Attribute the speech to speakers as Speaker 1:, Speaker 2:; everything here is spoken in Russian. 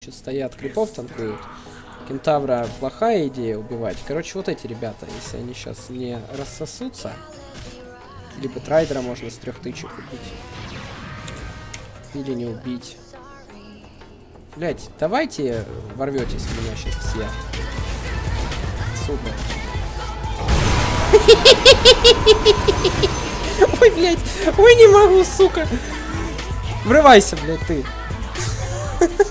Speaker 1: Что стоят, крипов танкуют. Кентавра плохая идея убивать. Короче, вот эти ребята, если они сейчас не рассосутся, либо трайдера можно с 3 тычек убить. Или не убить. Блять, давайте ворветесь в меня сейчас все. Сука. Ой, блять, ой, не могу, сука. Врывайся, блядь, ты.